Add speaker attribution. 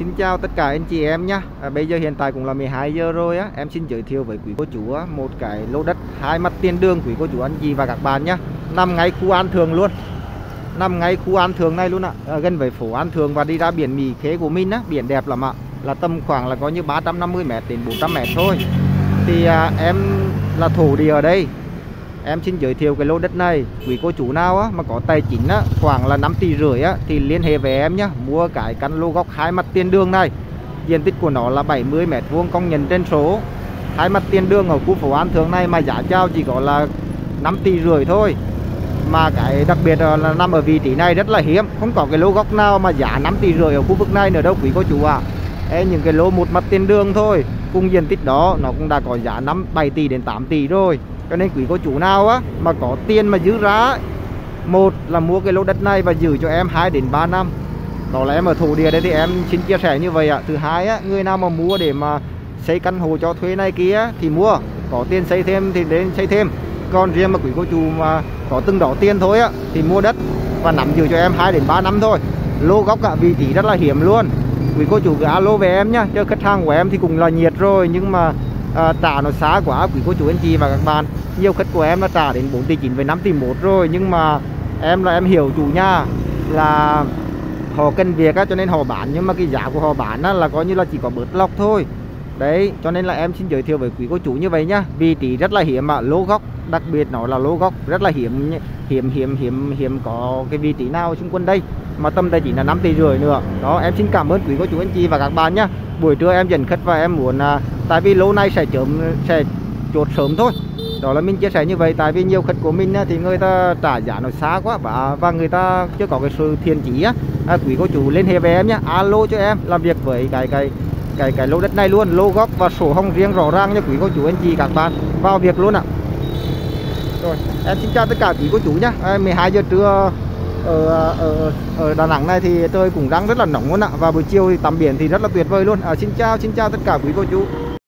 Speaker 1: Xin chào tất cả anh chị em nhé. Bây giờ hiện tại cũng là 12 giờ rồi á. Em xin giới thiệu với quý cô chú á, một cái lô đất hai mặt tiền đường quý cô chú anh chị và các bạn nhé. Nằm ngay khu An Thường luôn. Nằm ngay khu An Thường này luôn ạ. Gần với phố An Thường và đi ra biển Mỹ Khê của mình á, biển đẹp lắm ạ. Là tầm khoảng là có như 350 m đến 400 m thôi. Thì em là thổ địa ở đây. Em xin giới thiệu cái lô đất này. Quý cô chú nào á, mà có tài chính á, khoảng là 5,5 tỷ á, thì liên hệ với em nhé. Mua cái căn lô góc hai mặt tiền đường này. Diện tích của nó là 70 m² công nhận trên số. Hai mặt tiền đường ở khu phố An Thường này mà giá chào chỉ có là 5,5 tỷ thôi. Mà cái đặc biệt là nằm ở vị trí này rất là hiếm. Không có cái lô góc nào mà giá 5,5 tỷ ở khu vực này nữa đâu quý cô chú ạ. Những cái lô một mặt tiền đường thôi, cùng diện tích đó nó cũng đã có giá 7 tỷ đến 8 tỷ rồi. Cho nên quý cô chú nào á mà có tiền mà giữ ra, một là mua cái lô đất này và giữ cho em 2 đến 3 năm. Đó là em ở thổ địa đây thì em xin chia sẻ như vậy ạ. Thứ hai á, người nào mà mua để mà xây căn hộ cho thuê này kia thì mua, có tiền xây thêm thì đến xây thêm. Còn riêng mà quý cô chú mà có từng đó tiền thôi á thì mua đất và nắm giữ cho em 2 đến 3 năm thôi. Lô góc cả vị trí rất là hiếm luôn. Quý cô chú cứ alo về em nhá. Chứ khách hàng của em thì cũng là nhiệt rồi, nhưng mà trả nó xa quá quý cô chú anh chị và các bạn. Nhiều khách của em là trả đến 4,9 tỷ với 5,1 tỷ rồi, nhưng mà em hiểu chủ nhà là họ cần việc á, cho nên họ bán, nhưng mà cái giá của họ bán á, là coi như là chỉ có bớt lọc thôi. Đấy, cho nên là em xin giới thiệu với quý cô chú như vậy nhá. Vị trí rất là hiếm ạ, lô góc, đặc biệt nó là lô góc rất là hiếm có cái vị trí nào xung quanh đây mà tầm đây chỉ là 5,5 tỷ nữa. Đó, em xin cảm ơn quý cô chú anh chị và các bạn nhá. Buổi trưa em dẫn khách và em muốn tại vì lô này sẽ chốt sớm thôi. Đó là mình chia sẻ như vậy, tại vì nhiều khách của mình thì người ta trả giá nó xa quá và người ta chưa có cái sự thiện chí á. Quý cô chú liên hệ với em nhé, alo cho em làm việc với cái lô đất này luôn, lô góc và sổ hồng riêng rõ ràng cho quý cô chú anh chị các bạn vào việc luôn ạ. Rồi, em xin chào tất cả quý cô chú nhé. 12 giờ trưa ở Đà Nẵng này thì trời cũng đang rất là nóng luôn ạ, và buổi chiều thì tắm biển thì rất là tuyệt vời luôn. Xin chào tất cả quý cô chú.